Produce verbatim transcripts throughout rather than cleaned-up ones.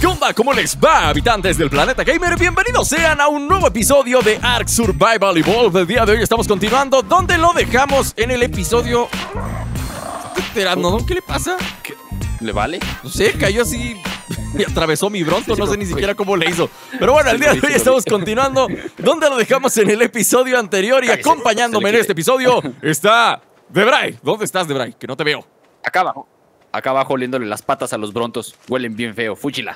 ¿Qué onda? ¿Cómo les va, habitantes del planeta gamer? Bienvenidos sean a un nuevo episodio de Ark Survival Evolved. El día de hoy estamos continuando donde lo dejamos en el episodio... ¿No? ¿Qué le pasa? ¿Qué? ¿Le vale? No sé, cayó así y atravesó mi bronto, no sé ni siquiera cómo le hizo. Pero bueno, el día de hoy estamos continuando donde lo dejamos en el episodio anterior. Y acompañándome en este episodio está Debray. ¿Dónde estás, Debray? Que no te veo. Acá abajo. Acá abajo oliéndole las patas a los brontos. Huelen bien feo. Fúchila.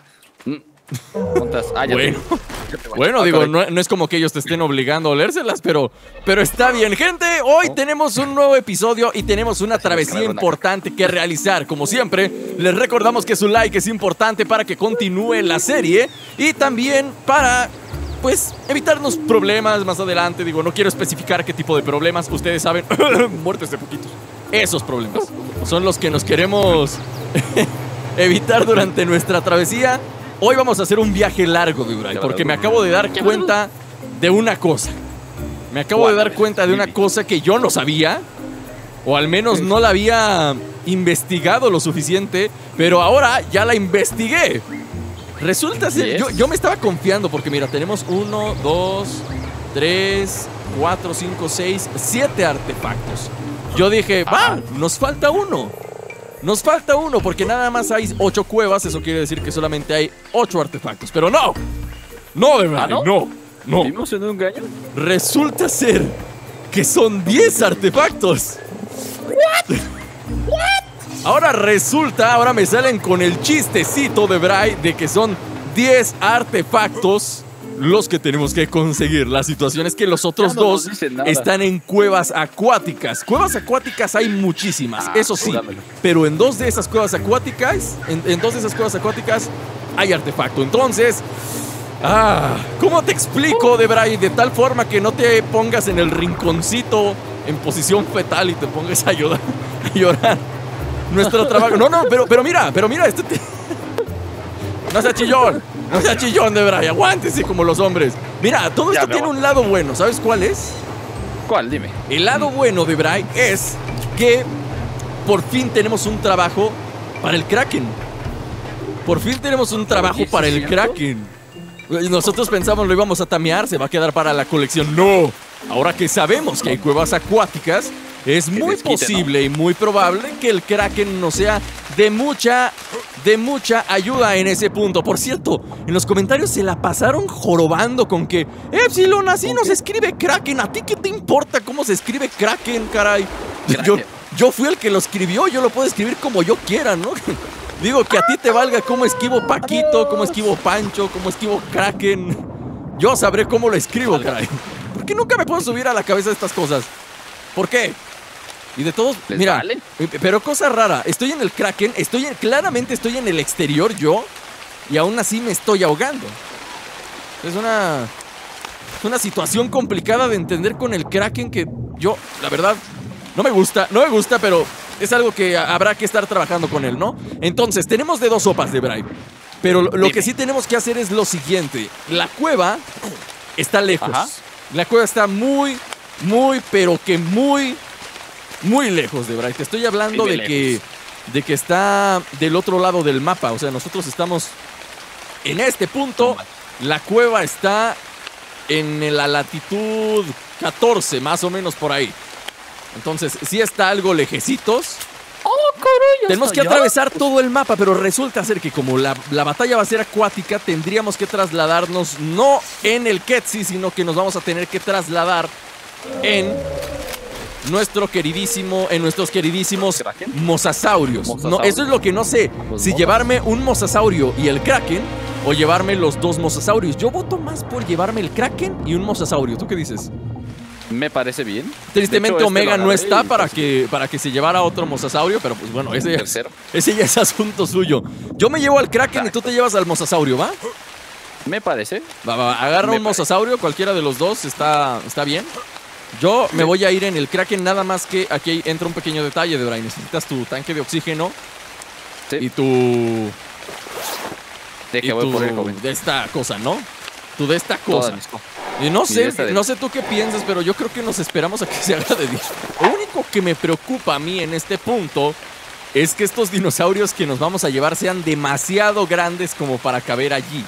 ¿Dónde estás? Ah, ya bueno, te... bueno, digo, no, no es como que ellos te estén obligando a olérselas, pero, pero está bien, gente. Hoy tenemos un nuevo episodio y tenemos una travesía importante que realizar. Como siempre, les recordamos que su like es importante para que continúe la serie y también para, pues, evitarnos problemas más adelante. Digo, no quiero especificar qué tipo de problemas. Ustedes saben, muertes de poquitos. Esos problemas son los que nos queremos evitar durante nuestra travesía. Hoy vamos a hacer un viaje largo, Debray, porque me acabo de dar cuenta de una cosa. Me acabo de dar cuenta de una cosa que yo no sabía, o al menos no la había investigado lo suficiente, pero ahora ya la investigué. Resulta ser, yo, yo me estaba confiando porque mira, tenemos uno, dos, tres, cuatro, cinco, seis, siete artefactos. Yo dije, va, nos falta uno. Nos falta uno porque nada más hay ocho cuevas. Eso quiere decir que solamente hay ocho artefactos. Pero no, no, de verdad, ¿Ah, no? no, no. ¿Vimos en un engaño? Resulta ser que son diez artefactos. ¿What? ¿What? Ahora resulta, ahora me salen con el chistecito de Bray de que son diez artefactos los que tenemos que conseguir. La situación es que los otros no dos no están en cuevas acuáticas. Cuevas acuáticas hay muchísimas, ah, eso sí. Júramelo. Pero en dos de esas cuevas acuáticas, en, en dos de esas cuevas acuáticas hay artefacto. Entonces, ah, ¿cómo te explico, Debray? De tal forma que no te pongas en el rinconcito en posición fetal y te pongas a llorar. A llorar. Nuestro trabajo. No, no, pero, pero mira, pero mira, este te... No sea chillón. No sea chillón, Debray, aguántese como los hombres. Mira, todo esto tiene un lado bueno. ¿Sabes cuál es? ¿Cuál? Dime. El lado bueno, Debray, es que por fin tenemos un trabajo para el Kraken. Por fin tenemos un trabajo Oye, para ¿sí el es cierto? Kraken. Nosotros pensamos lo íbamos a tamear, se va a quedar para la colección. No. Ahora que sabemos que hay cuevas acuáticas, es muy desquite, posible, ¿no? Y muy probable que el Kraken nos sea de mucha, de mucha ayuda en ese punto. Por cierto, en los comentarios se la pasaron jorobando con que Epsilon, así no se escribe Kraken. ¿A ti qué te importa cómo se escribe Kraken, caray? Yo, yo fui el que lo escribió, yo lo puedo escribir como yo quiera, ¿no? Digo, que a ti te valga cómo esquivo Paquito, cómo esquivo Pancho, cómo esquivo Kraken. Yo sabré cómo lo escribo, caray. ¿Por qué nunca me puedo subir a la cabeza de estas cosas? ¿Por qué? Y de todos, mira, vale. Pero cosa rara, estoy en el Kraken, estoy en, claramente estoy en el exterior yo, y aún así me estoy ahogando. Es una, es una situación complicada de entender con el Kraken que yo, la verdad, no me gusta, no me gusta, pero es algo que habrá que estar trabajando con él, ¿no? Entonces, tenemos de dos sopas, Debray. Pero lo, lo que sí tenemos que hacer es lo siguiente. La cueva está lejos. Ajá. La cueva está muy, muy, pero que muy... Muy lejos, Debray. Te estoy hablando de que, de que está del otro lado del mapa. O sea, nosotros estamos en este punto. La cueva está en la latitud catorce, más o menos por ahí. Entonces, sí está algo lejecitos. Oh, caray, tenemos que atravesar yo? todo el mapa, pero resulta ser que como la, la batalla va a ser acuática, tendríamos que trasladarnos no en el Ketsi, sino que nos vamos a tener que trasladar en... Nuestro queridísimo, en nuestros queridísimos mosasaurios. No, eso es lo que no sé. Si llevarme un mosasaurio y el Kraken o llevarme los dos mosasaurios. Yo voto más por llevarme el Kraken y un mosasaurio. ¿Tú qué dices? Me parece bien. Tristemente hecho, Omega este no está para que, para que se llevara otro mosasaurio, pero pues bueno, ese, ese ya es asunto suyo. Yo me llevo al Kraken y tú te llevas al mosasaurio, ¿va? Me parece. Va, va, agarra me un mosasaurio, cualquiera de los dos está, está bien. Yo me voy a ir en el Kraken, nada más que aquí entra un pequeño detalle, Debray. Necesitas tu tanque de oxígeno sí. y tu... De que voy por el joven. De esta cosa, ¿no? Tu de esta cosa. Y no sé, no sé tú qué piensas, pero yo creo que nos esperamos a que se haga de día. Lo único que me preocupa a mí en este punto es que estos dinosaurios que nos vamos a llevar sean demasiado grandes como para caber allí.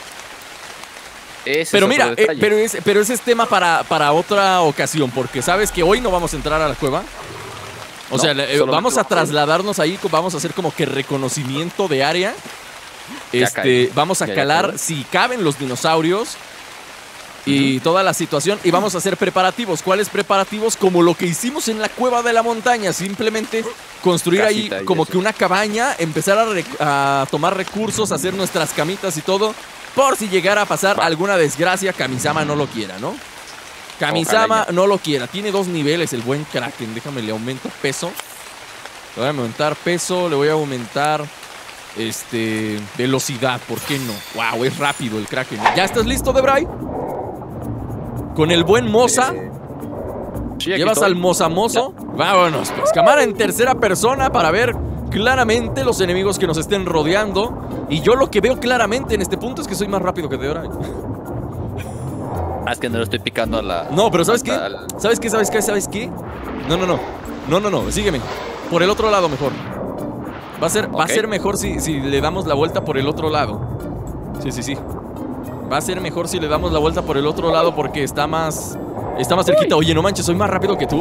Ese Pero es mira, otro eh, detalle. pero, es, pero ese es tema para, para otra ocasión, porque sabes que hoy no vamos a entrar a la cueva. O No, sea, eh, solamente vamos a vamos a ir. trasladarnos ahí, vamos a hacer como que reconocimiento de área. Ya Este, caí. vamos a Ya, ya calar caí. si caben los dinosaurios y toda la situación, y vamos a hacer preparativos. ¿Cuáles preparativos? Como lo que hicimos en la cueva de la montaña, simplemente construir Casita ahí y como eso. que una cabaña, empezar a, rec- a tomar recursos, hacer nuestras camitas y todo, por si llegara a pasar Va. alguna desgracia, Kamisama no lo quiera, ¿no? Kamisama Ojalá y no lo quiera. Tiene dos niveles el buen Kraken. Déjame, le aumento peso. Le voy a aumentar peso, le voy a aumentar este velocidad, ¿por qué no? Wow, es rápido el Kraken. ¿Ya estás listo, Debray? Con el buen Moza. Eh, sí, aquí Llevas estoy. al Moza Mozo. Vámonos, pues cámara en tercera persona para ver claramente los enemigos que nos estén rodeando. Y yo lo que veo claramente en este punto es que soy más rápido que Debray. Ah, es que no lo estoy picando a la... No, pero ¿sabes qué? hasta al- ¿Sabes qué? ¿Sabes qué? ¿Sabes qué? No, no, no. No, no, no. Sígueme. Por el otro lado mejor. Va a ser, va a Ok. ser mejor si, si le damos la vuelta por el otro lado. Sí, sí, sí. Va a ser mejor si le damos la vuelta por el otro lado porque está más... Está más cerquita. Oye, no manches, soy más rápido que tú.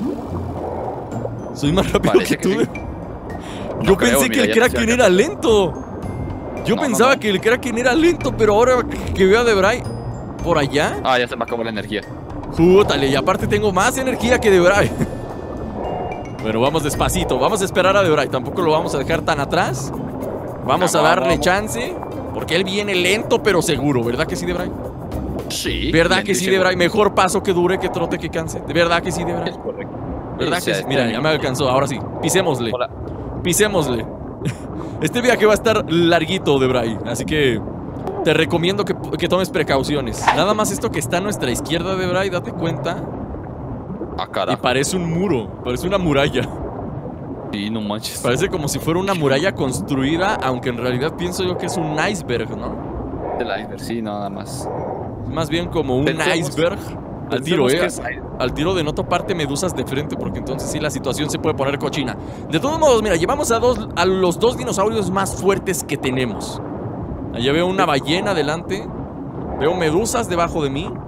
Soy más rápido Parece que que tú. sí. Yo No creo, pensé mira, que el ya te Kraken estoy era lento. Yo No, no, pensaba no. que el Kraken era lento, pero ahora que veo a Debray por allá... Ah, ya se me acabó la energía. Jútale, y aparte tengo más energía que Debray. Bueno, vamos despacito. Vamos a esperar a Debray. Tampoco lo vamos a dejar tan atrás. Vamos Vamos, a darle vamos. chance. Porque él viene lento, pero seguro. ¿Verdad que sí, Debray? Sí. ¿Verdad que sí, lentísimo. Debray? Mejor paso que dure que trote que canse. ¿De verdad que sí, Debray? Es correcto. ¿Verdad Sí, que sí, sí? Mira, está ya me bien. alcanzó. Ahora sí. Pisémosle. Hola. Pisémosle. Este viaje va a estar larguito, Debray. Así que te recomiendo que, que tomes precauciones. Nada más esto que está a nuestra izquierda, Debray, date cuenta. Ah, Y carajo. parece un muro. Parece una muralla. Sí, no manches. Parece como si fuera una muralla construida, aunque en realidad pienso yo que es un iceberg, ¿no? El iceberg, sí, nada más. Más bien como un Pensemos- iceberg. Al tiro, Pensemos eh. que es- Al tiro de no toparte medusas de frente, porque entonces sí la situación se puede poner cochina. De todos modos, mira, llevamos a, dos, a los dos dinosaurios más fuertes que tenemos. Allá veo una ballena adelante. Veo medusas debajo de mí.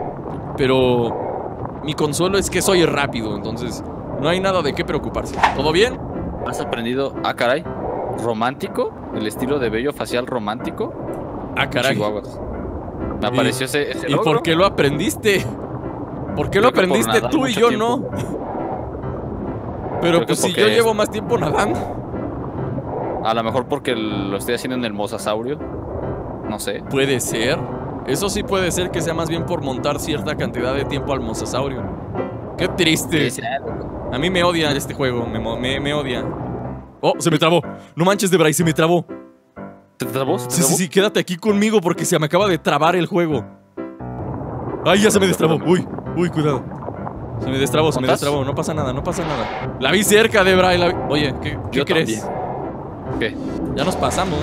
Pero mi consuelo es que soy rápido, entonces no hay nada de qué preocuparse. ¿Todo bien? ¿Has aprendido? Ah, caray. ¿Romántico? ¿El estilo de vello facial romántico? Ah, caray. Chihuahuas. Me Y- apareció ese, ese ¿Y logro. por qué lo aprendiste? ¿Por qué lo Creo que por aprendiste nadar tú y mucho yo tiempo. no? Pero Creo que pues si porque yo es- llevo más tiempo nadando. A lo mejor porque lo estoy haciendo en el mosasaurio. No sé. Puede ser. Eso sí puede ser que sea más bien por montar cierta cantidad de tiempo al mosasaurio. Qué triste. Sí, sí. A mí me odia este juego, me, mo- me, me odia. Oh, se me trabó. No manches, Debray, se me trabó. ¿Te trabó? ¿Se Sí, sí, trabó? sí, quédate aquí conmigo porque se me acaba de trabar el juego. Ay, ya se me destrabó. Uy, uy, cuidado. Se me destrabó, se me ¿Contas? destrabó. No pasa nada, no pasa nada. La vi cerca, Debray. La vi... Oye, ¿qué, qué Yo crees? también. ¿Qué? Ya nos pasamos.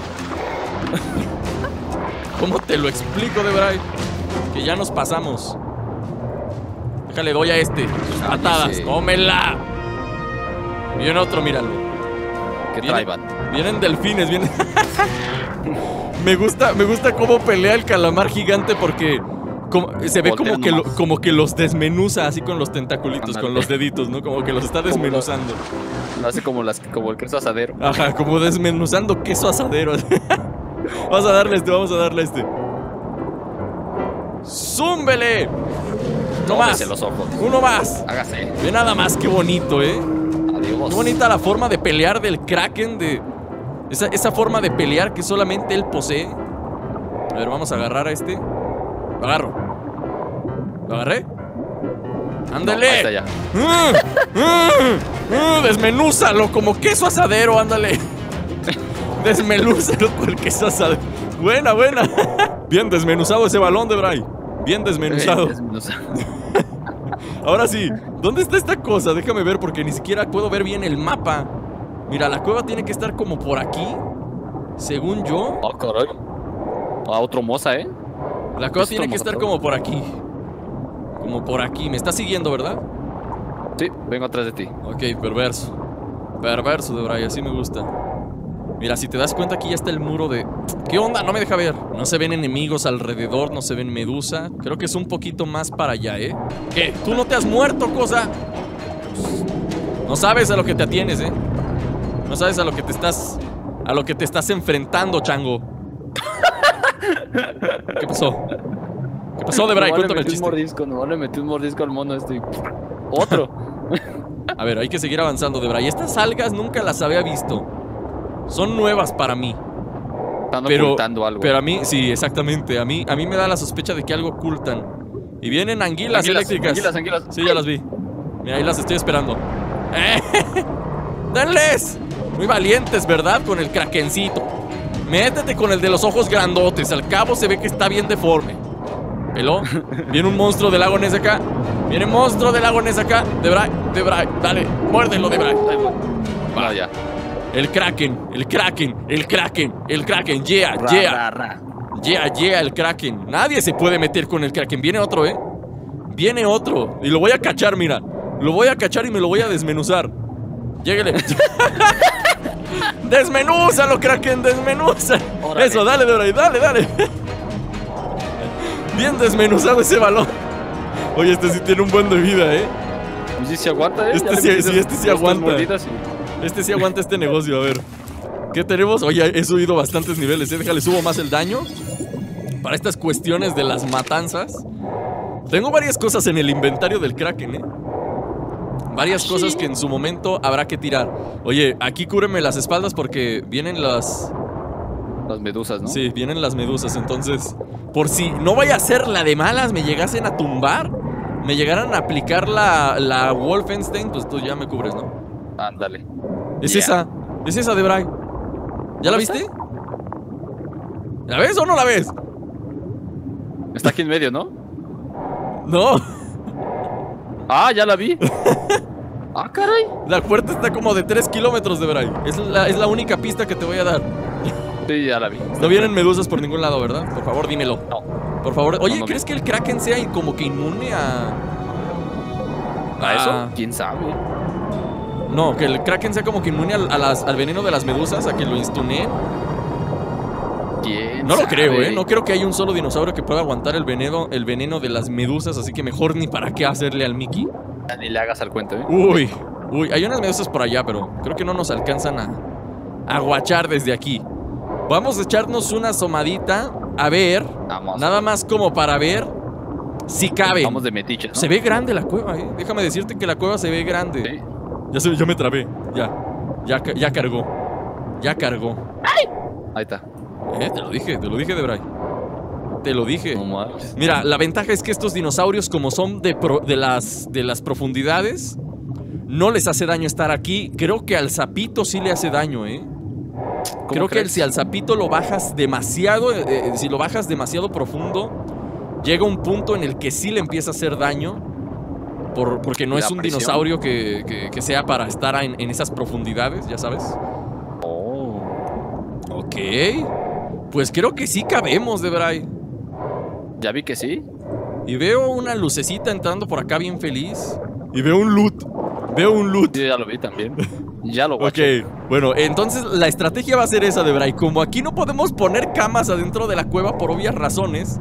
¿Cómo te lo explico, Debray? Que ya nos pasamos. Déjale, doy a este. Sus patadas. Cállese. ¡Tómela! Viene otro, míralo. ¿Qué Viene- trae, Bat? Vienen delfines, vienen. me gusta, me gusta cómo pelea el calamar gigante porque como- se ve como Voltea que, lo- nomás. como que los desmenuza así con los tentaculitos, Ándale. con los deditos, ¿no? Como que los está Como lo- desmenuzando. Lo hace como, las, como el queso asadero. Ajá, como desmenuzando queso asadero. Vamos a darle este, vamos a darle este. ¡Zúmbele! No más. Tómese los ojos. Uno más. Hágase. Ve nada más, qué bonito, ¿eh? Adiós. Qué bonita la forma de pelear del Kraken, de esa, esa forma de pelear que solamente él posee. A ver, vamos a agarrar a este. Lo agarro. ¿Lo agarré? No, ¡Ándale! ahí está ya. ¡Mm! ¡Mm! ¡Mm! ¡Desmenúzalo como queso asadero! ¡Ándale! Desmenúzalo con el queso asadero. Buena, buena. Bien desmenuzado ese balón de Bray. Bien desmenuzado. Desmenuzado. Ahora sí, ¿dónde está esta cosa? Déjame ver porque ni siquiera puedo ver bien el mapa. Mira, la cueva tiene que estar como por aquí. Según yo, Oh, caray. A otro moza, ¿eh? la cueva es tiene que otro estar moza. como por aquí. Como por aquí. Me está siguiendo, ¿verdad? Sí, vengo atrás de ti. Ok, perverso. Perverso, Debray, así me gusta. Mira, si te das cuenta, aquí ya está el muro de... ¿Qué onda? No me deja ver. No se ven enemigos alrededor, no se ven medusa. Creo que es un poquito más para allá, ¿eh? ¿Qué? ¿Tú no te has muerto, cosa? No sabes a lo que te atienes, ¿eh? No sabes a lo que te estás... A lo que te estás enfrentando, chango. ¿Qué pasó? ¿Qué pasó, Debray? No, Cuéntame le el metí chiste. un mordisco, no le metí un mordisco al mono este. Otro. A ver, hay que seguir avanzando, Debray. Estas algas nunca las había visto. Son nuevas para mí. Están Pero, ocultando algo. pero a mí, sí, exactamente. A mí, a mí me da la sospecha de que algo ocultan. Y vienen anguilas, Anguilas, eléctricas. anguilas, anguilas. Sí, ya las vi. Mira, ahí las estoy esperando. ¡Eh! ¡Denles! Muy valientes, ¿verdad? Con el krakencito. Métete con el de los ojos grandotes. Al cabo se ve que está bien deforme. ¿Peló? Viene un monstruo del lago Ness acá. Viene un monstruo del lago Ness acá. Debray, Debray, dale, muérdelo, Debray. Va, ya. El Kraken, el Kraken, el Kraken, el Kraken, yeah, Ra, yeah. ra, ra. Yeah, yeah, el Kraken. Nadie se puede meter con el Kraken. Viene otro, ¿eh? Viene otro. Y lo voy a cachar, mira. Lo voy a cachar y me lo voy a desmenuzar. Lléguele. Desmenúzalo, Kraken, desmenuza. Órale. Eso, dale, dale, dale, dale. Bien desmenuzado ese balón. Oye, este sí tiene un buen de vida, ¿eh? Sí, sí aguanta, ¿eh? Este Ya le sí- metí sí, dos- este sí dos, tres aguanta. mordidas y- Este sí aguanta este negocio, a ver. ¿Qué tenemos? Oye, he subido bastantes niveles, ¿eh? Déjale, subo más el daño. Para estas cuestiones de las matanzas. Tengo varias cosas en el inventario del Kraken, ¿eh? Varias cosas que en su momento habrá que tirar. Oye, aquí cúbreme las espaldas porque vienen las... Las medusas, ¿no? Sí, vienen las medusas, entonces... Por si no vaya a ser la de malas, me llegasen a tumbar, me llegaran a aplicar la, la Wolfenstein, pues tú ya me cubres, ¿no? Ándale. Es Yeah. esa, es esa, Debray. ¿Ya la viste? ¿La ves o no la ves? Está aquí en medio, ¿no? No, Ah, ya la vi. Ah, caray. la puerta está como de tres kilómetros, Debray. Es la, es la única pista que te voy a dar. Sí, ya la vi. No vienen medusas por ningún lado, ¿verdad? Por favor, dímelo. No. Por favor. Oye, No, no, ¿crees no. que el Kraken sea como que inmune a... ¿A eso? a- ¿Quién sabe? No, que el Kraken sea como que inmune al, a las- al veneno de las medusas, a que lo instuneen. ¿Quién No lo sabe? creo, ¿eh? No creo que haya un solo dinosaurio que pueda aguantar el veneno, el veneno de las medusas, así que mejor ni para qué hacerle al Mickey. Ya ni le hagas al cuento, ¿eh? Uy, uy, hay unas medusas por allá, pero creo que no nos alcanzan a, a guachar desde aquí. Vamos a echarnos una asomadita a ver, Vamos. nada más como para ver si cabe. Vamos de metiche, ¿no? Se ve grande la cueva, ¿eh? Déjame decirte que la cueva se ve grande. Sí. Ya, se, ya me trabé, ya, ya, ca- ya cargó, ya cargó. Ahí está. Eh, te lo dije, te lo dije, Debray. Te lo dije. No mames. Mira, la ventaja es que estos dinosaurios, como son de, pro- de, las, de las profundidades, no les hace daño estar aquí. Creo que al sapito sí le hace daño, ¿eh? Creo que el- crees? si al sapito lo bajas demasiado, eh, eh, si lo bajas demasiado profundo, llega un punto en el que sí le empieza a hacer daño. Por, porque no ¿La es un presión? dinosaurio que, que- que sea para estar en, en esas profundidades, ya sabes. Oh. Ok. Pues creo que sí cabemos, Debray. Ya vi que sí. Y veo una lucecita entrando por acá bien feliz. Y veo un loot. Veo un loot. Yo ya lo vi también. Ya lo Ok, guaché. bueno, entonces la estrategia va a ser esa, Debray. Como aquí no podemos poner camas adentro de la cueva por obvias razones.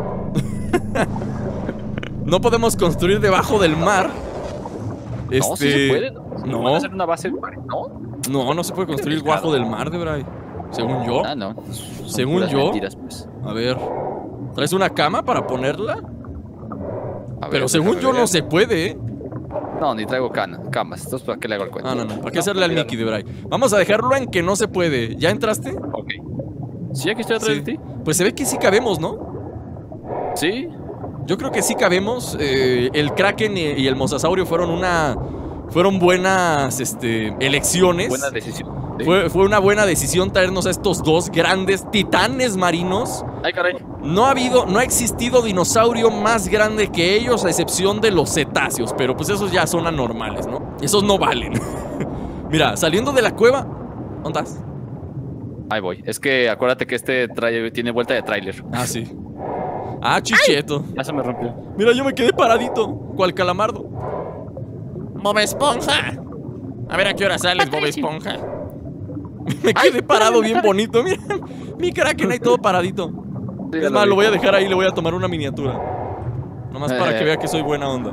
No podemos construir debajo del mar. No, sí se puede. No. ¿Van a hacer una base? ¿No? No, no se puede construir debajo del mar, Debray. Según yo. Ah, no. Son Según puras yo. mentiras, pues. A ver. ¿Traes una cama para ponerla? A ver, Pero según déjame yo ver. no se puede, ¿eh? No, ni traigo cana, camas. Entonces, ¿para qué le hago el cuento? Ah, no, no. ¿Para qué hacerle al olvídalo. Mickey, Debray? Vamos a dejarlo en que no se puede. ¿Ya entraste? Ok. ¿Sí aquí estoy atrás Sí. de ti? Pues se ve que sí cabemos, ¿no? Sí. Yo creo que sí cabemos. Eh, el Kraken y, y el Mosasaurio fueron una. Fueron buenas este, elecciones. Buena decisión. Sí. Fue, fue una buena decisión traernos a estos dos grandes titanes marinos. Ay, caray. No ha habido, no ha existido dinosaurio más grande que ellos, a excepción de los cetáceos. Pero pues esos ya son anormales, ¿no? Esos no valen. Mira, saliendo de la cueva. ¿Dónde estás? Ahí voy. Es que acuérdate que este trae, tiene vuelta de tráiler. Ah, sí. Ah, chicheto. Ya se me rompió. Mira, yo me quedé paradito. ¿Cuál calamardo? ¡Bob Esponja! A ver a qué hora sales, Bob Esponja. Me quedé parado bien bonito, mira. Mi Kraken ahí todo paradito. Sí, Es más, lo voy a dejar ahí, le voy a tomar una miniatura. Nomás para que vea que soy buena onda.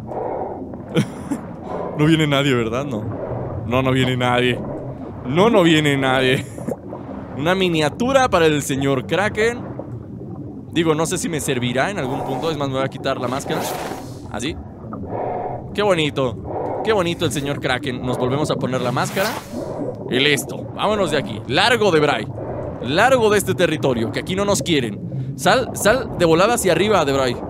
No viene nadie, ¿verdad? No. No, no viene nadie. No, no viene nadie. Una miniatura para el señor Kraken. Digo, no sé si me servirá en algún punto. Es más, me voy a quitar la máscara. Así. Qué bonito. Qué bonito el señor Kraken. Nos volvemos a poner la máscara. Y listo. Vámonos de aquí. Largo de Bray. Largo de este territorio, que aquí no nos quieren. Sal, sal de volada hacia arriba, de Bray.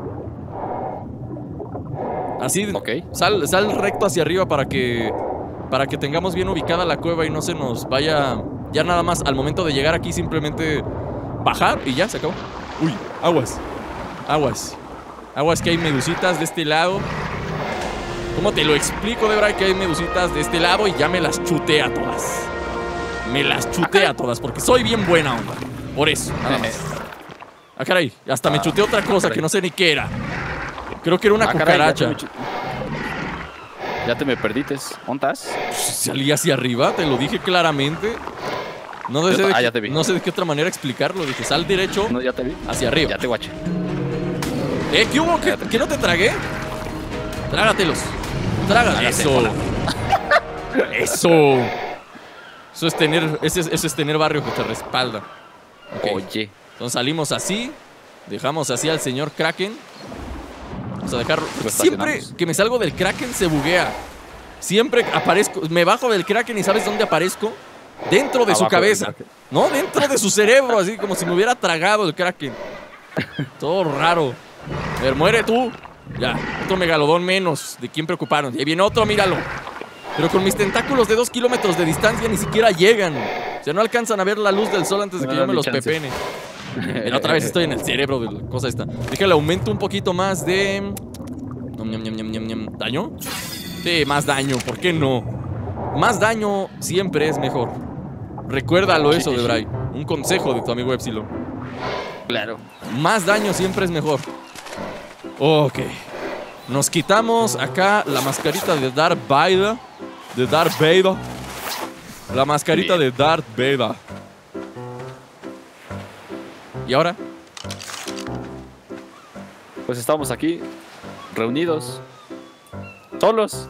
Así, okay. sal, sal recto hacia arriba para que Para que tengamos bien ubicada la cueva y no se nos vaya. Ya nada más al momento de llegar aquí simplemente bajar y ya, se acabó. Uy, aguas. Aguas. Aguas que hay medusitas de este lado. ¿Cómo te lo explico, Debray? Que hay medusitas de este lado y ya me las chuté a todas. Me las chuté a todas porque soy bien buena onda. Por eso, nada más. Ah, caray, hasta me chuté otra cosa que no sé ni qué era. Creo que era una ah, caray, cucaracha. ya, te ya te me perdites. ¿Ontas? Salí hacia arriba, te lo dije claramente. No sé, de, ah, ya te vi. no sé de qué otra manera explicarlo. Dije, sal derecho no, ya te vi. hacia arriba. Ya te guaché. ¿Eh? ¿Qué hubo? ¿Qué, ¿qué no te tragué? Trágatelos. Trágatelos. Eso. Eso. Eso es tener, eso es, eso es tener barrio que te respalda. Okay. Oye. Entonces salimos así. Dejamos así al señor Kraken. Vamos a dejarlo. Siempre que me salgo del Kraken se buguea. Siempre aparezco, me bajo del Kraken y ¿sabes dónde aparezco? Dentro de Abajo su cabeza. No, dentro de su cerebro, así como si me hubiera tragado el Kraken. Todo raro. A ver, muere tú. Ya, otro megalodón menos. ¿De quién preocuparon? Y ahí viene otro, míralo. Pero con mis tentáculos de dos kilómetros de distancia ni siquiera llegan. O sea, no alcanzan a ver la luz del sol antes de que no, yo me los chance. pepene. Mira, otra vez estoy en el cerebro de la cosa esta. Déjale, aumento un poquito más de... ¿Daño? Sí, más daño, ¿por qué no? Más daño siempre es mejor. Recuérdalo eso, Debray. Un consejo de tu amigo Epsilon. Claro. Más daño siempre es mejor. Ok. Nos quitamos acá la mascarita de Darth Vader. De Darth Vader. La mascarita Bien. de Darth Vader. ¿Y ahora? Pues estamos aquí, reunidos, solos.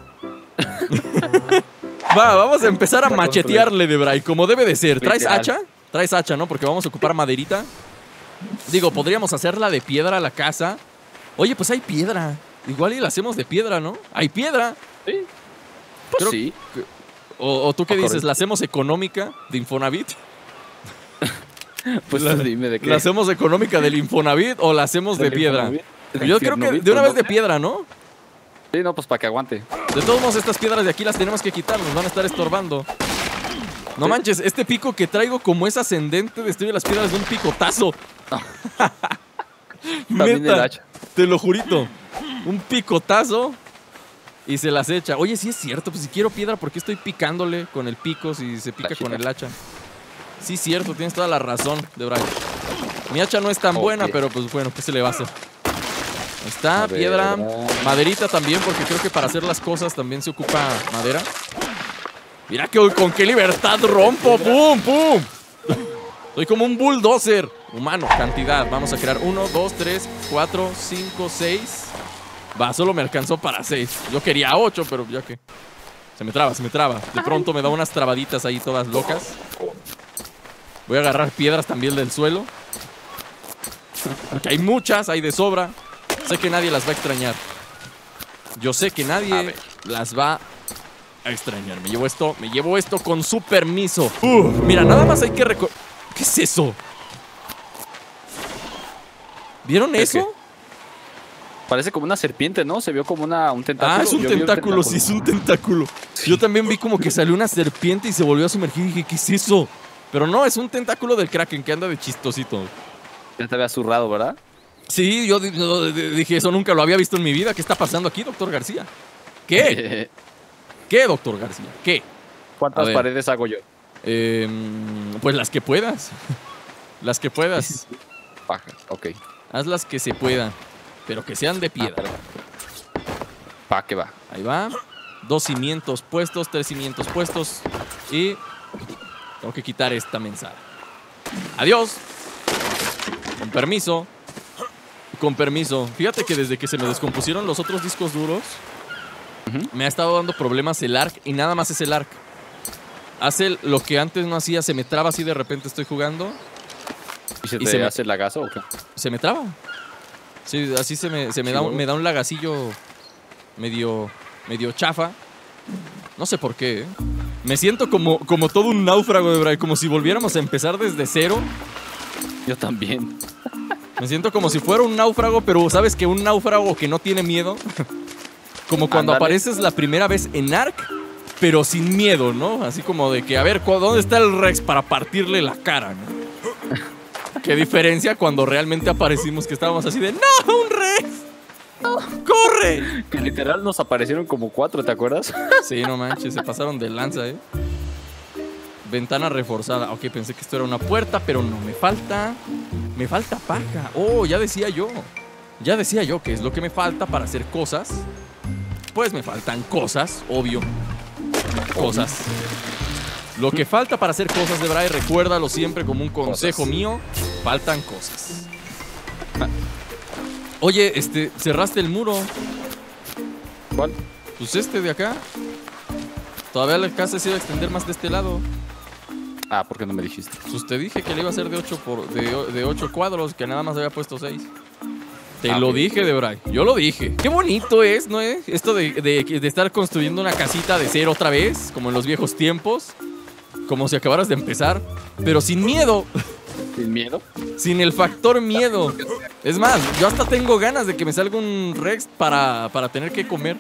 Va, vamos a empezar a machetearle, Debray, como debe de ser. ¿Traes hacha? Traes hacha, ¿no? Porque vamos a ocupar maderita. Digo, podríamos hacerla de piedra a la casa. Oye, pues hay piedra. Igual y la hacemos de piedra, ¿no? ¿Hay piedra? Sí. Pues Creo sí. Que, o, ¿O tú qué o dices? Correcto. ¿La hacemos económica de Infonavit? Pues la, dime de qué. ¿La hacemos económica del Infonavit o la hacemos de piedra? Yo creo que de una vez de piedra, ¿no? Sí, no, pues para que aguante. De todos modos, estas piedras de aquí las tenemos que quitar. Nos van a estar estorbando. No ¿Sí? manches, este pico que traigo como es ascendente destruye las piedras de un picotazo. También el hacha. Te lo jurito. Un picotazo y se las echa. Oye, sí es cierto, pues si quiero piedra, ¿por qué estoy picándole con el pico si se pica con el hacha? Sí es cierto, tienes toda la razón, Debray. Mi hacha no es tan okay. buena, pero pues bueno, ¿qué se le va a hacer? Ahí está, ver, piedra, maderita también, porque creo que para hacer las cosas también se ocupa madera. Mira que con qué libertad rompo, pum, pum. Soy como un bulldozer humano, cantidad. Vamos a crear uno, dos, tres, cuatro, cinco, seis. Va, solo me alcanzó para seis. Yo quería ocho, pero ya que... Se me traba, se me traba. De pronto me da unas trabaditas ahí todas locas. Voy a agarrar piedras también del suelo. Porque hay muchas, hay de sobra. Sé que nadie las va a extrañar. Yo sé que nadie las va a extrañar. Me llevo esto, me llevo esto con su permiso. Uf, mira, nada más hay que recordar. ¿Qué es eso? ¿Vieron eso? ¿Qué? Parece como una serpiente, ¿no? Se vio como una, un tentáculo. Ah, es un tentáculo, un tentáculo, sí, es un tentáculo. Yo también vi como que salió una serpiente y se volvió a sumergir y dije, ¿qué es eso? Pero no, es un tentáculo del Kraken que anda de chistosito. Ya te había zurrado, ¿verdad? Sí, yo, yo dije, eso nunca lo había visto en mi vida. ¿Qué está pasando aquí, doctor García? ¿Qué? ¿Qué, doctor García? ¿Qué? ¿Cuántas paredes hago yo? Eh, pues las que puedas. Las que puedas. Paja, ok. Haz las que se puedan, pero que sean de piedra. Ah, va, que va. Ahí va. Dos cimientos puestos, tres cimientos puestos. Y tengo que quitar esta mensada. Adiós. Con permiso. Con permiso. Fíjate que desde que se me descompusieron los otros discos duros, uh-huh. me ha estado dando problemas el ARC. Y nada más es el ARC. Hace lo que antes no hacía. Se me traba así de repente estoy jugando. ¿Y se te y se hace me, el lagazo o qué? Se me traba. Sí, así se me, se me, da, un, me da un lagacillo medio, medio chafa. No sé por qué, ¿eh? Me siento como, como todo un náufrago, de verdad. Como si volviéramos a empezar desde cero. Yo también. Me siento como si fuera un náufrago, pero ¿sabes que un náufrago que no tiene miedo? Como cuando Andale. apareces la primera vez en ARK, pero sin miedo, ¿no? Así como de que, a ver, ¿dónde está el Rex para partirle la cara, no? Qué diferencia cuando realmente aparecimos, que estábamos así de ¡no, un Rex! ¡No! ¡Corre! Que literal nos aparecieron como cuatro, ¿te acuerdas? Sí, no manches, se pasaron de lanza, ¿eh? Ventana reforzada. Ok, pensé que esto era una puerta, pero no, me falta... Me falta paja. Oh, ya decía yo. Ya decía yo que es lo que me falta para hacer cosas. Pues me faltan cosas, obvio. Cosas. Lo que falta para hacer cosas, de verdad, y recuérdalo siempre como un consejo Cosas. mío, faltan cosas. Oye, este, cerraste el muro. ¿Cuál? Pues este de acá. Todavía la casa se iba a extender más de este lado. Ah, ¿por qué no me dijiste? Pues te dije que le iba a hacer de ocho, por, de, de ocho cuadros, que nada más había puesto seis. Te Ah, lo ok. dije, de verdad. Yo lo dije. Qué bonito es, ¿no? Eh? Esto de, de, de estar construyendo una casita de cero otra vez, como en los viejos tiempos. Como si acabaras de empezar, pero sin miedo. ¿Sin miedo? Sin el factor miedo. Es más, yo hasta tengo ganas de que me salga un Rex para, para tener que comer.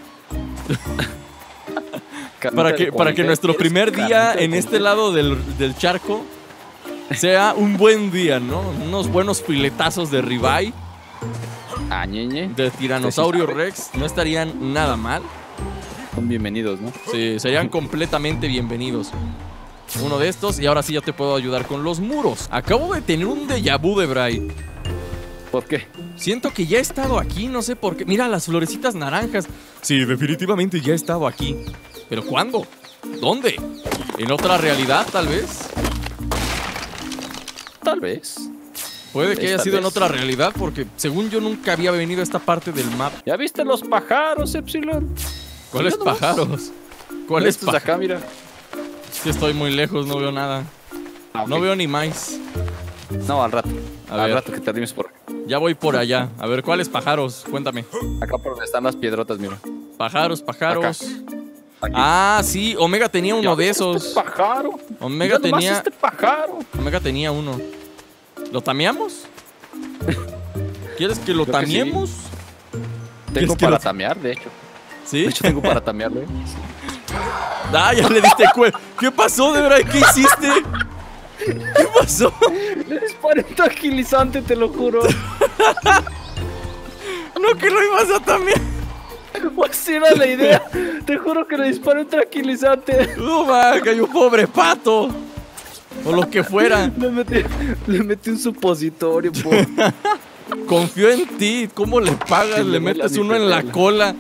Para que, para que nuestro primer día en este lado del, del charco sea un buen día, ¿no? Unos buenos filetazos de ribeye, Ah, ñeñe. de tiranosaurio Rex, no estarían nada mal. Son bienvenidos, ¿no? Sí, serían completamente bienvenidos. Uno de estos, y ahora sí ya te puedo ayudar con los muros. Acabo de tener un déjà vu, de Bray. ¿Por qué? Siento que ya he estado aquí, no sé por qué. Mira las florecitas naranjas. Sí, definitivamente ya he estado aquí. ¿Pero cuándo? ¿Dónde? ¿En otra realidad, tal vez? Tal vez. Puede que haya Tal sido en vez. otra realidad, porque según yo nunca había venido a esta parte del mapa. ¿Ya viste los pájaros, Epsilon? ¿Cuáles Mira nomás. pájaros? ¿Cuáles Estos de pájaros? acá, mira. Es que estoy muy lejos, no veo nada. Ah, ok. No veo ni más. No, al rato. A al ver. rato que te arrimes por acá. Ya voy por allá. A ver, ¿cuáles pájaros? Cuéntame. Acá por donde están las piedrotas, mira. Pájaros, pájaros. Aquí. Ah, sí, Omega tenía uno ¿Ya de viste esos. Este pájaro. Omega Mira nomás tenía. este pájaro. Omega tenía uno. ¿Lo tameamos? ¿Quieres que lo Creo que sí. tameemos? Tengo que para lo- tamear, de hecho. ¿Sí? De hecho, tengo para tamearlo. ¿eh? Ah, ya le diste cuenta. ¿Qué pasó, de verdad? ¿Qué hiciste? ¿Qué pasó? Le disparé un tranquilizante, te lo juro. No, que lo ibas a tamear. Pues era la idea. Te juro que le disparé un tranquilizante. No, va, cayó un pobre pato. O lo que fuera. Le metí, le metí un supositorio, po. Confío en ti. ¿Cómo le pagas? Que Le le metes vuela uno mi en la pepela. cola.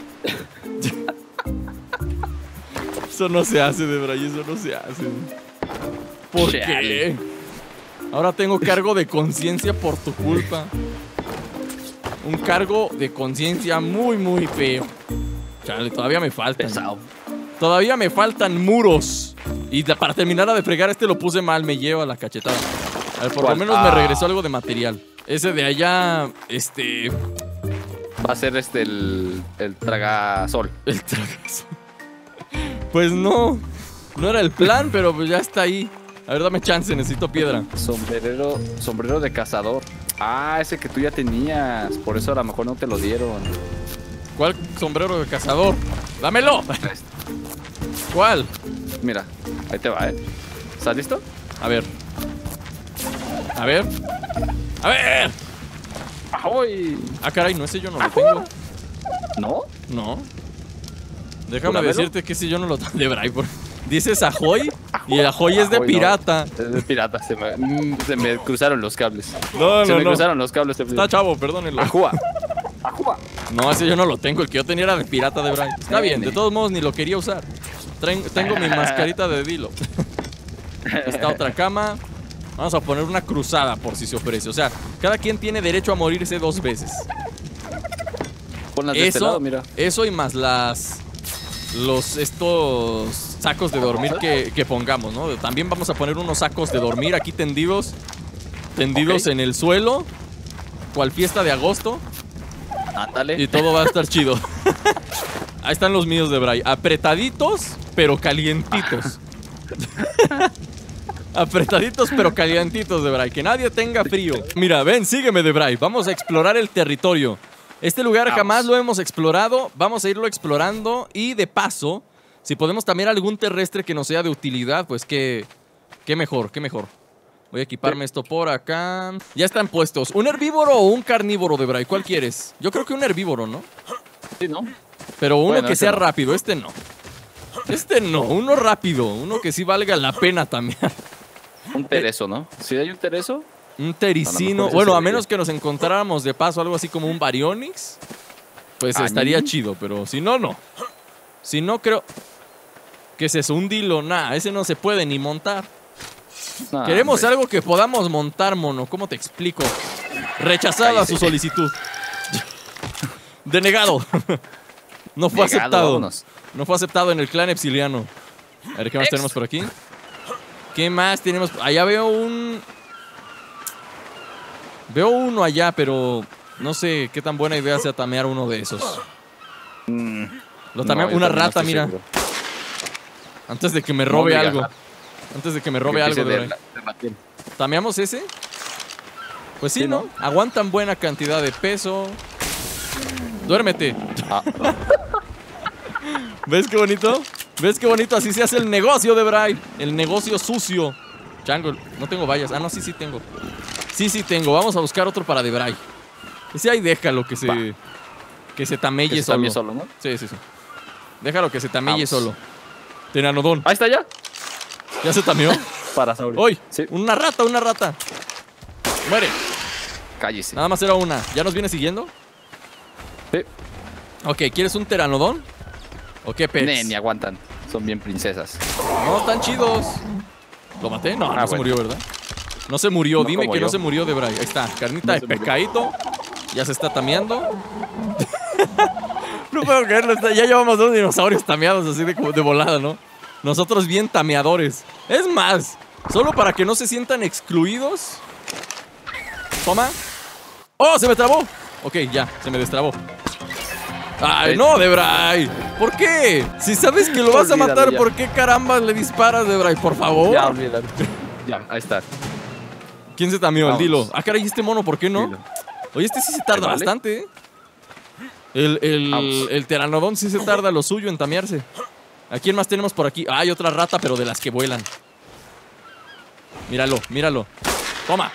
Eso no se hace, de verdad. Eso no se hace. ¿Por qué? Chale. Ahora tengo cargo de conciencia por tu culpa. Un cargo de conciencia muy, muy feo. Chale, todavía me faltan. Pesado. Todavía me faltan muros. Y la- para terminar a de fregar, este lo puse mal. Me lleva la cachetada. A ver, por lo ¿Cuál? menos me Ah. regresó algo de material. Ese de allá, este... Va a ser este el, el tragasol. El tragazo. Pues no. No era el plan, pero pues ya está ahí. A ver, dame chance, necesito piedra. Sombrero, sombrero de cazador. Ah, ese que tú ya tenías. Por eso a lo mejor no te lo dieron. ¿Cuál sombrero de cazador? ¡Dámelo! ¿Cuál? Mira, ahí te va, ¿eh? ¿Estás listo? A ver. A ver. A ver. ¡Ahoy! Ah, caray, no, ese yo no lo tengo. ¿No? No. Déjame ¿Júramelo? decirte que ese yo no lo tengo. De Braipor. Dices Ahoy y el Ahoy es de Ahoy, no. pirata. Es de pirata. Se me, mm, se me cruzaron los cables. No, se no, me no. cruzaron los cables. Está chavo, perdónenlo. Ajúa. Ajúa. No, ese yo no lo tengo. El que yo tenía era de pirata de Bray. Está bien, de todos modos ni lo quería usar. Tren- tengo mi mascarita de Dilo. Esta otra cama. Vamos a poner una cruzada por si se ofrece. O sea, cada quien tiene derecho a morirse dos veces. Ponlas de Eso, este lado, mira. eso y más las... Los estos sacos de dormir que, que pongamos, ¿no? También vamos a poner unos sacos de dormir aquí tendidos. Tendidos Ok. en el suelo. Cual fiesta de agosto. Ándale. Y todo va a estar chido. Ahí están los míos de Bray. Apretaditos, pero calientitos. Apretaditos, pero calientitos de Bray. Que nadie tenga frío. Mira, ven, sígueme de Bray. Vamos a explorar el territorio. Este lugar Vamos. jamás lo hemos explorado. Vamos a irlo explorando. Y de paso, si podemos también algún terrestre que nos sea de utilidad, pues qué, qué mejor, qué mejor. Voy a equiparme esto por acá. Ya están puestos. ¿Un herbívoro o un carnívoro de Bray? ¿Cuál quieres? Yo creo que un herbívoro, ¿no? Sí, ¿no? Pero uno Bueno, que este sea no. rápido. Este no. Este no. Uno rápido. Uno que sí valga la pena también. Un tereso, ¿no? Si hay un tereso, Un A tericino. lo mejor Bueno, ese a sería. menos que nos encontráramos de paso algo así como un Baryonyx, pues Ah, estaría ¿no? chido. Pero si no, no. Si no, creo... ¿Qué es eso? Un Dilo. Nah, ese no se puede ni montar. nah, Queremos hombre. algo que podamos montar, mono. ¿Cómo te explico? Rechazada Cállese. su solicitud. Denegado. No fue Negado, aceptado. vámonos. No fue aceptado en el clan Epsiliano. A ver, ¿qué más Ex. tenemos por aquí? ¿Qué más tenemos? Allá veo un... Veo uno allá, pero no sé qué tan buena idea sea tamear uno de esos. Mm, Lo no, tamea- yo una también no rata, estoy mira. seguro. Antes de que me robe digas algo. rata. Antes de que me robe Que algo empiece de de, verdad. de batir. ¿Tameamos ese? Pues sí, Sí, ¿no? ¿no? Aguantan buena cantidad de peso. Duérmete. Ah, ¿Ves qué bonito? ¿Ves qué bonito? Así se hace el negocio de Bray. El negocio sucio. Chango, no tengo vallas. Ah, no, sí, sí tengo. Sí, sí tengo. Vamos a buscar otro para de Bray. Ese ahí déjalo que se... Va. Que se tamelle que se solo. también solo, ¿no? Sí, sí, sí. Déjalo que se tamelle Vamos. solo. Teranodón. Ahí está ya. ¿Ya se tameó? Parasaurio. ¡Hoy! Sí. Una rata, una rata. Muere. Cállese. Nada más era una. ¿Ya nos viene siguiendo? Sí. Ok, ¿quieres un teranodón? ¿O qué pets? Ne, ni aguantan. Son bien princesas. No, están chidos. ¿Lo maté? No, no Ah, se bueno. murió, ¿verdad? No se murió. No Dime como que no yo. se murió de Bray. Ahí está. Carnita No de se murió. pescadito. Ya se está tameando. No puedo creerlo. está- Ya llevamos dos dinosaurios tameados así de, como de volada, ¿no? Nosotros bien tameadores. Es más, solo para que no se sientan excluidos. Toma. ¡Oh, se me trabó! Ok, ya, se me destrabó. ¡Ay, Eh. no, Debray! ¿Por qué? Si sabes que lo vas a Olvídalo matar, ya. ¿por qué carambas le disparas, Debray? Por favor. Ya, olvídalo. Ya, ahí está. ¿Quién se tameó? El Vamos. Dilo. Ah, caray, este mono, ¿por qué no? Dilo. Oye, este sí se tarda Vale. bastante, ¿eh? El, el, Vamos. el Pteranodon sí se tarda lo suyo en tamearse. ¿A quién más tenemos por aquí? Ah, hay otra rata, pero de las que vuelan. Míralo, míralo. Toma.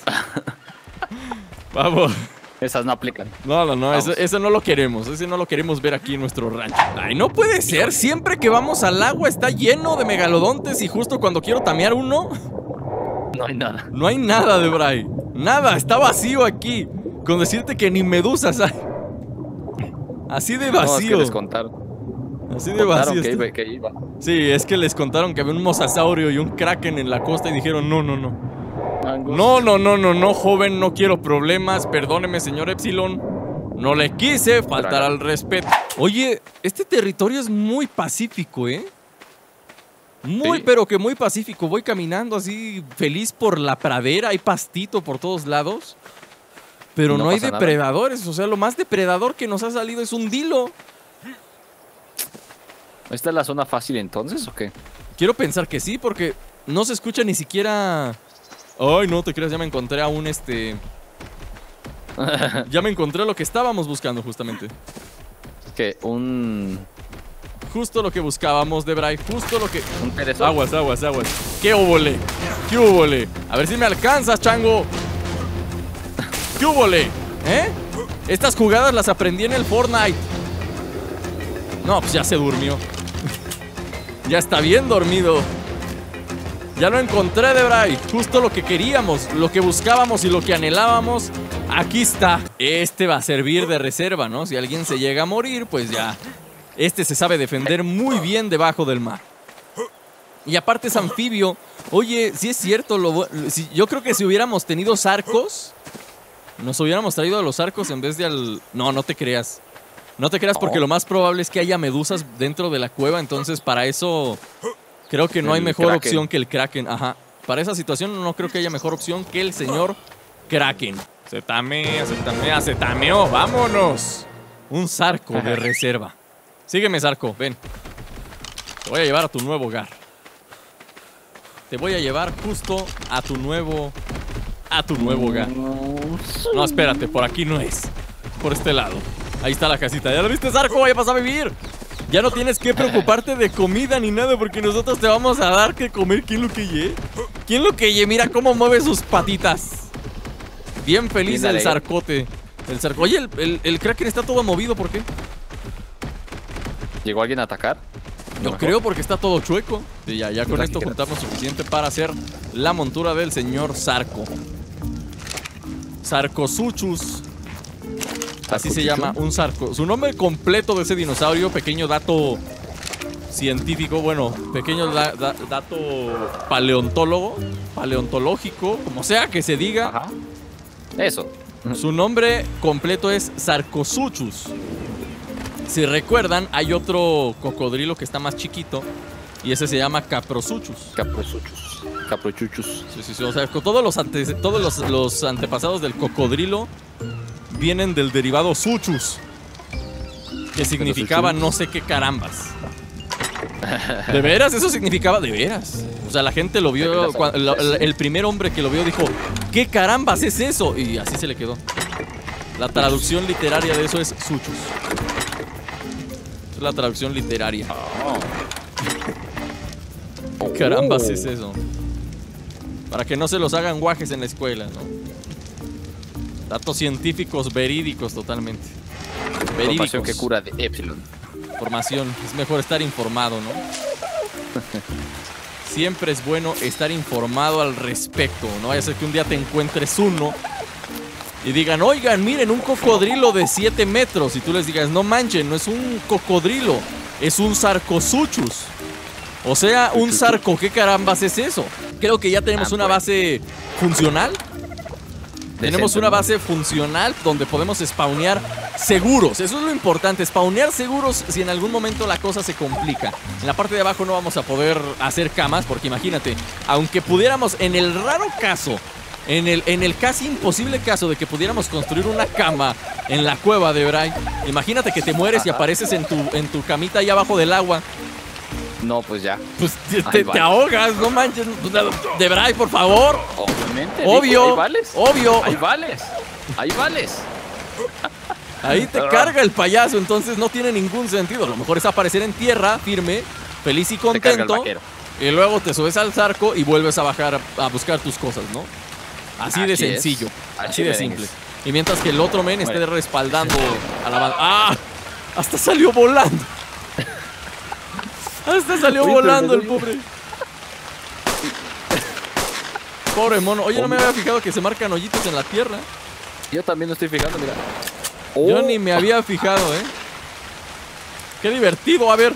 Vamos. Esas no aplican. No, no, no, Vamos. eso, eso no lo queremos. Ese no lo queremos ver aquí en nuestro rancho. Ay, no puede ser. Siempre que vamos al agua está lleno de megalodontes y justo cuando quiero tamear uno, No hay nada. no hay nada de Bray. Nada, está vacío aquí. Con decirte que ni medusas hay. Así de No, es que vacío. les contaron. Así de Contaron vacío. que está. iba, que iba. Sí, es que les contaron que había un mosasaurio y un kraken en la costa y dijeron, no, no, no. Mangos. No, no, no, no, no, joven, no quiero problemas. Perdóneme, señor Epsilon. No le quise faltar Traga. al respeto. Oye, este territorio es muy pacífico, ¿eh? Muy, Sí. pero que muy pacífico. Voy caminando así feliz por la pradera. Hay pastito por todos lados. Pero no, No hay pasa nada. depredadores. O sea, lo más depredador que nos ha salido es un Dilo. ¿Esta es la zona fácil entonces o qué? Quiero pensar que sí, porque no se escucha ni siquiera... Ay, no te creas, ya me encontré a un este... Ya me encontré lo que estábamos buscando justamente. ¿Qué? Un... Justo lo que buscábamos, Debray. Justo lo que... Un tereso. Aguas, aguas, aguas. ¿Qué húbole? ¿Qué húbole? A ver si me alcanzas, chango. ¿Qué húbole? ¿Eh? Estas jugadas las aprendí en el Fortnite. No, pues ya se durmió. Ya está bien dormido. Ya lo encontré, Debray. Justo lo que queríamos, lo que buscábamos y lo que anhelábamos. Aquí está. Este va a servir de reserva, ¿no? Si alguien se llega a morir, pues ya. Este se sabe defender muy bien debajo del mar. Y aparte es anfibio. Oye, sí es cierto. Lo, si, yo creo que si hubiéramos tenido sarcos, nos hubiéramos traído a los sarcos en vez de al... No, no te creas. No te creas porque lo más probable es que haya medusas dentro de la cueva. Entonces para eso creo que no hay mejor opción que el Kraken. Ajá. Para esa situación no creo que haya mejor opción que el señor Kraken. Se tamea, se tamea, se tameó. ¡Vámonos! Un sarco de reserva. Sígueme, sarco, ven. Te voy a llevar a tu nuevo hogar. Te voy a llevar justo a tu nuevo... A tu nuevo hogar. No, espérate, por aquí no es. Por este lado. Ahí está la casita. ¿Ya lo viste, sarco? Vaya, vas a vivir. Ya no tienes que preocuparte de comida ni nada, porque nosotros te vamos a dar que comer. ¿Quién lo que ye? ¿Quién lo que ye? Mira cómo mueve sus patitas. Bien feliz el sarcote. El sarco. Oye, el, el, el Kraken está todo movido, ¿por qué? ¿Llegó alguien a atacar? Yo mejor. creo porque está todo chueco. Y ya, ya con esto juntamos suficiente para hacer la montura del señor Sarco. Sarcosuchus. Así se llama, un sarco. Su nombre completo de ese dinosaurio, pequeño dato científico, bueno, pequeño da, da, dato paleontólogo, paleontológico, como sea que se diga. Ajá. Eso. Su nombre completo es Sarcosuchus. Si recuerdan, hay otro cocodrilo que está más chiquito y ese se llama Caprosuchus. Caprosuchus. Caprochuchus. Sí, sí, sí. O sea, todos los, ante, todos los, los antepasados del cocodrilo vienen del derivado suchus, que significaba no sé qué carambas. ¿De veras? ¿Eso significaba? ¿De veras? O sea, la gente lo vio, cuando, la, la, el primer hombre que lo vio dijo, ¿qué carambas es eso? Y así se le quedó. La traducción literaria de eso es suchus. Es la traducción literaria. ¿Qué carambas es eso? Para que no se los hagan guajes en la escuela, ¿no? Datos científicos verídicos totalmente. Verídicos. Información que cura de Epsilon. Información. Es mejor estar informado, ¿no? Siempre es bueno estar informado al respecto. No vaya a ser que un día te encuentres uno y digan, oigan, miren, un cocodrilo de siete metros. Y tú les digas, no manchen, no es un cocodrilo, es un Sarcosuchus. O sea, un sarco. ¿Qué carambas es eso? Creo que ya tenemos ah, una base funcional. Tenemos una base funcional donde podemos spawnear seguros. Eso es lo importante, spawnear seguros si en algún momento la cosa se complica. En la parte de abajo no vamos a poder hacer camas porque imagínate, aunque pudiéramos, en el raro caso, en el, en el casi imposible caso de que pudiéramos construir una cama en la cueva de Bray, imagínate que te mueres y apareces en tu, en tu camita ahí abajo del agua. No, pues ya. Pues te, te, te ahogas, no manches. De Bray, por favor. Obviamente. Obvio. Dijo, ahí vales. Obvio. Ahí vales. Ahí vales. Ahí te carga el payaso, entonces no tiene ningún sentido. Lo mejor es aparecer en tierra, firme, feliz y contento. Y luego te subes al sarco y vuelves a bajar a buscar tus cosas, ¿no? Así, así de sencillo. Así, así de simple. Es. Y mientras que el otro men esté bueno. respaldando a la banda. ¡Ah! Hasta salió volando. Hasta salió Oye, volando el pobre. Pobre mono. Oye, no me había fijado que se marcan hoyitos en la tierra. Yo también no estoy fijando, mira. Oh. Yo ni me había fijado, ¿eh? Qué divertido, a ver.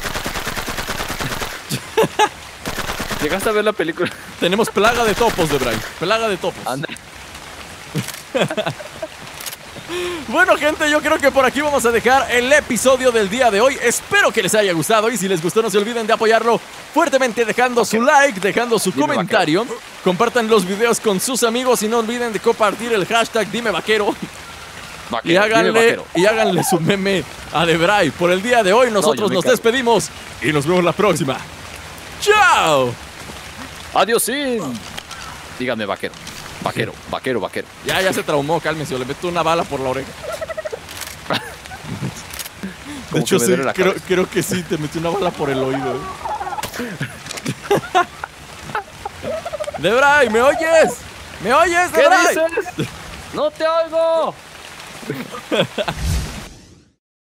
¿Llegaste a ver la película? Tenemos plaga de topos, de Bray. Plaga de topos. Anda. Bueno, gente, yo creo que por aquí vamos a dejar el episodio del día de hoy. Espero que les haya gustado y si les gustó no se olviden de apoyarlo fuertemente dejando okay. su like, dejando su Dime comentario. Vaquero. Compartan los videos con sus amigos y no olviden de compartir el hashtag Dime Vaquero. Vaquero, y, háganle, y háganle su meme a Debray. Por el día de hoy nosotros no, nos despedimos y nos vemos la próxima. ¡Chao! Adiós, sí. Díganme vaquero. Vaquero, vaquero, vaquero. Ya, ya se traumó, cálmese. O le meto una bala por la oreja. De hecho, sí, creo, creo que sí, te metí una bala por el oído. ¿eh? Debray, ¿me oyes? ¿Me oyes, Debray? ¿Qué dices? ¡No te oigo!